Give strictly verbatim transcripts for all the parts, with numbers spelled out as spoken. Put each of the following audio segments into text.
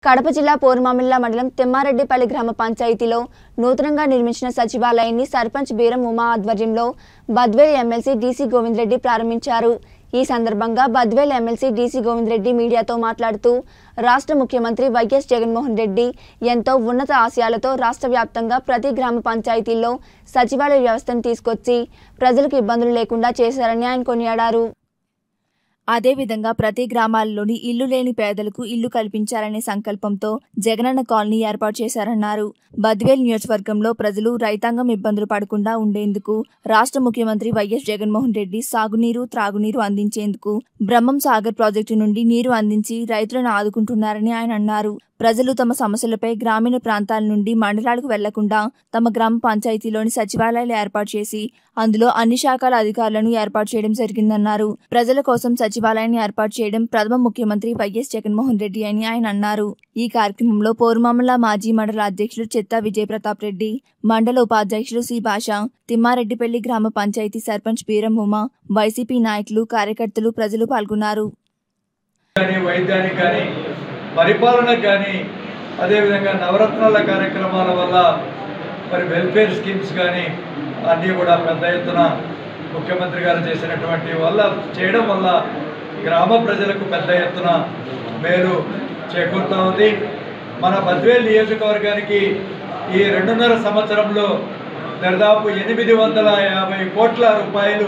కడప జిల్లా పోరుమామిళ్ళ మండలం తిమ్మారెడ్డిపల్లి గ్రామ పంచాయతీలో నూతనంగా నిర్మించిన సచివాలయాన్ని సర్పంచ్ బీరం ఉమా ఆధ్వర్యంలో బద్వేల్ ఎమ్మెల్సీ డీసీ గోవిందరెడ్డి ప్రారంభించారు। ఈ సందర్భంగా బద్వేల్ ఎమ్మెల్సీ డీసీ గోవిందరెడ్డి మీడియాతో మాట్లాడుతూ రాష్ట్ర ముఖ్యమంత్రి వైఎస్ జగన్మోహన్ రెడ్డి ఎంతో ఉన్నత ఆశయాలతో రాష్ట్ర వ్యాప్తంగా ప్రతి గ్రామ పంచాయతీల్లో సచివాలయ వ్యవస్థను తీసుకొచ్చి ప్రజలకు ఇబ్బందులు లేకుండా చేశారని ఆయన కొనియాడారు। అదేవిధంగా ప్రతి గ్రామాల్లోని ఇల్లు లేని పేదలకు ఇల్లు కల్పించాలనే సంకల్పంతో జగనన్న కాలనీ ఏర్పాటు చేశారన్నారు। బద్వేల్ నియోజకవర్గంలో ప్రజలు రైతాంగం ఇబ్బందులు పడకుండా ఉండేందుకు రాష్ట్ర ముఖ్యమంత్రి వైఎస్ జగన్మోహన్ రెడ్డి సాగునీరు త్రాగునీరు అందించేందుకు బ్రహ్మం సాగర్ ప్రాజెక్టు నుండి నీరు అందించి రైతులను ఆదుకుంటున్నారని ఆయన అన్నారు। ప్రజలు తమ సమస్యలపై గ్రామీణ ప్రాంతాల నుండి మండలాలకు వెళ్లకుండా తమ గ్రామ పంచాయతీలోని సచివాలయాలు ఏర్పాటు చేసి అందులో అన్ని శాఖల అధికారులను ఏర్పాటు చేయడం జరిగిందన్నారు। ప్రజల కోసం సచివాలయాన్ని ఏర్పాటు చేయడం ప్రథమ ముఖ్యమంత్రి వైఎస్ జగన్మోహన్ రెడ్డి అని ఆయన అన్నారు। ఈ కార్యక్రమంలో పోరుమామిళ్ళ మాజీ మండల అధ్యక్షులు చెత్తా విజయ ప్రతాప్ రెడ్డి, మండల ఉపాధ్యక్షులు సి భాష, తిమ్మారెడ్డిపల్లి గ్రామ పంచాయతీ సర్పంచ్ బీరం ఉమా, వైసీపీ నాయకులు కార్యకర్తలు ప్రజలు పాల్గొన్నారు। పరిపాలనకు కానీ అదేవిధంగా నవరత్నాల కార్యక్రమాల వల్ల మరి వెల్ఫేర్ స్కీమ్స్ కానీ అన్నీ కూడా పెద్ద ఎత్తున ముఖ్యమంత్రి గారు చేసినటువంటి వల్ల చేయడం వల్ల గ్రామ ప్రజలకు పెద్ద ఎత్తున మేలు చేకూరుతూ ఉంది। మన బద్వేల్ నియోజకవర్గానికి ఈ రెండున్నర సంవత్సరంలో దాదాపు ఎనిమిది వందల యాభై కోట్ల రూపాయలు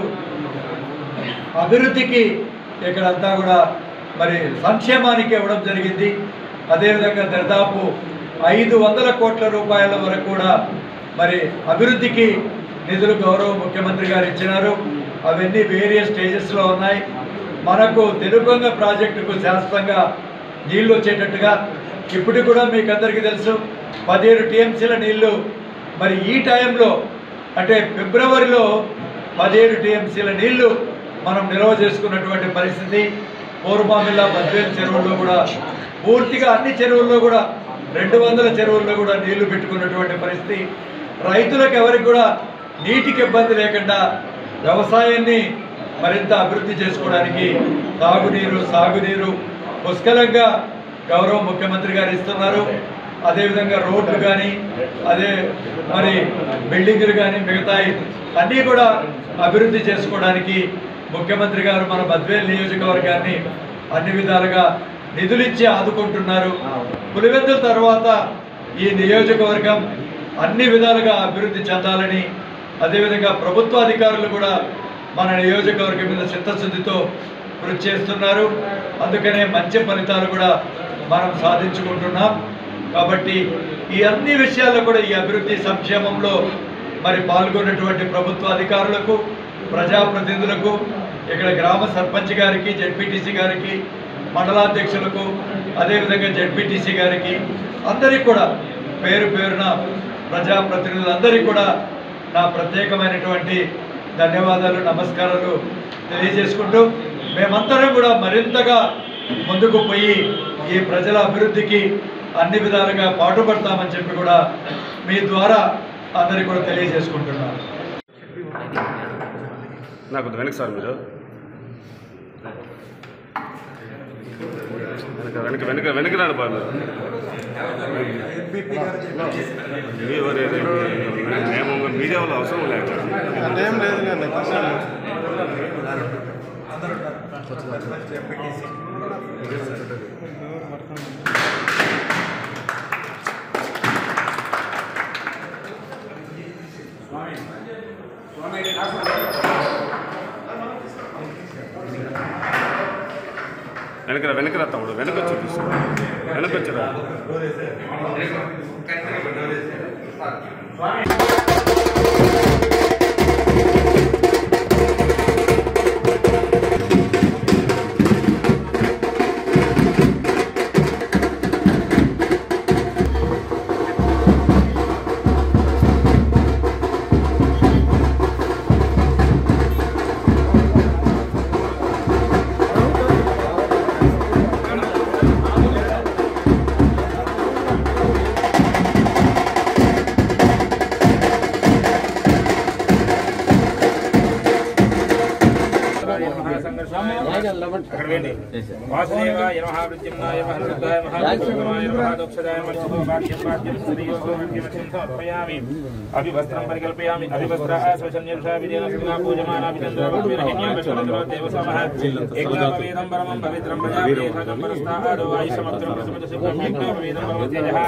అభివృద్ధికి ఇక్కడంతా కూడా మరి సంక్షేమానికి ఇవ్వడం జరిగింది। అదేవిధంగా దాదాపు ఐదు వందల కోట్ల రూపాయల వరకు కూడా మరి అభివృద్ధికి నిధులు గౌరవ ముఖ్యమంత్రి గారు ఇచ్చినారు। అవన్నీ వేరియస్ స్టేజెస్లో ఉన్నాయి। మనకు తెలుగొంగ ప్రాజెక్టుకు శాశ్వతంగా నీళ్లు వచ్చేటట్టుగా ఇప్పుడు కూడా మీకు అందరికీ తెలుసు పదిహేడు టీఎంసీల నీళ్లు మరి ఈ టైంలో అంటే ఫిబ్రవరిలో పదిహేడు టీఎంసీల నీళ్లు మనం నిల్వ చేసుకున్నటువంటి పరిస్థితి। పోరుమామిళ్ళ బద్వేల్ చెరువుల్లో కూడా పూర్తిగా అన్ని చెరువుల్లో కూడా రెండు వందల చెరువుల్లో కూడా నీళ్లు పెట్టుకున్నటువంటి పరిస్థితి। రైతులకు ఎవరికి కూడా నీటికి ఇబ్బంది లేకుండా వ్యవసాయాన్ని మరింత అభివృద్ధి చేసుకోవడానికి తాగునీరు సాగునీరు పుష్కలంగా గౌరవ ముఖ్యమంత్రి గారు ఇస్తున్నారు। అదేవిధంగా రోడ్లు కానీ అదే మరి బిల్డింగులు కానీ మిగతాయి అన్నీ కూడా అభివృద్ధి చేసుకోవడానికి ముఖ్యమంత్రి గారు మన బద్వేల్ నియోజకవర్గాన్ని అన్ని విధాలుగా నిధులిచ్చి ఆదుకుంటున్నారు। పులివెందుల తర్వాత ఈ నియోజకవర్గం అన్ని విధాలుగా అభివృద్ధి చెందాలని అదేవిధంగా ప్రభుత్వ అధికారులు కూడా మన నియోజకవర్గం మీద చిత్తశుద్ధితో కృషి చేస్తున్నారు। అందుకనే మంచి ఫలితాలు కూడా మనం సాధించుకుంటున్నాం। కాబట్టి ఈ అన్ని విషయాల్లో కూడా ఈ అభివృద్ధి సంక్షేమంలో మరి పాల్గొన్నటువంటి ప్రభుత్వ అధికారులకు ప్రజాప్రతినిధులకు ఇక్కడ గ్రామ సర్పంచ్ గారికి జెడ్పీటీసీ గారికి మండలాధ్యక్షులకు అదేవిధంగా జెడ్పీటీసీ గారికి అందరికీ కూడా పేరు పేరున ప్రజాప్రతినిధులందరికీ కూడా నా ప్రత్యేకమైనటువంటి ధన్యవాదాలు నమస్కారాలు తెలియజేసుకుంటూ మేమందరం కూడా మరింతగా ముందుకు పోయి ఈ ప్రజల అభివృద్ధికి అన్ని విధాలుగా పాటుపడతామని చెప్పి కూడా మీ ద్వారా అందరికీ కూడా తెలియజేసుకుంటున్నాను। నాకు వెనక సార్ మీరు వెనక వెనక వెనక రాని బాగా మేము మీడియా వల్ల అవసరం లేదు వెనక వెనక రా తమ్ముడు వెనక వచ్చి చూపిస్తా వెనక వచ్చిరా అక్కడ వేండి వాసుదేవాయ నమః ప్రద్యుమ్నాయ నమః హృదయాయ నమః విష్ణుమాయ నమః దోక్షదాయ నమః భాగ్యం భాగ్యం శ్రీయోగో భాగ్యమత్యం సమర్పయామి అభివస్త్రం పరికల్పయామి అభివస్త్ర ఆశ్వచన్యర్షా విజయనస్మినా పూజమానా విచంద్రవద్విరహిణ్యం విష్ణుమంత్రో దేవసమః ఏకనామవేదం పరమం పవిత్రం ప్రజాపతి సగంపరస్తాదో ఆయుషమంత్రం ప్రసమజసుఖం ఏకనామవేదం పరమం తేజః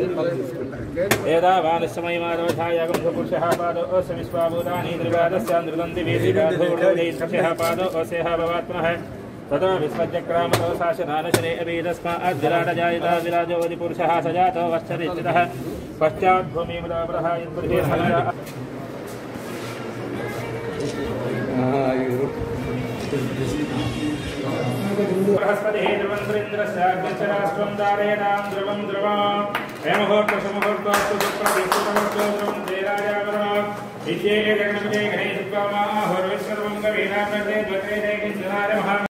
ఏదావానస్సమయమాదవధాయాగం పురుషః పాదో అస్మిస్వాభూతాని త్రిపాదస్యాంద్రదంతి వేదికాధూఢోదైష్ఠ్యః పాదో అస్యః భవాత్మనః ततो विश्वचक्रामतो शासनानशने अभीदस्मात् विराटजायिता विराजोऽधि पुरुषः सजातो वश्चरिष्ठितः पश्चात् भूमिमुदावरः यत्पुरुषे सजा बृहस्पतिः ध्रुवन्द्रेन्द्रस्याग्निश्चराष्ट्रं धारयतां ध्रुवं ध्रुवम् हेमहोर्तसमुहूर्तोऽस्तु सुप्रतिष्ठितमस्तु ध्रुवं श्रीराजावरणो विद्ये गणपते गणेशत्वामाहोर्विश्वरूपं कवीनां प्रदे द्वत्रे किञ्चनाय महा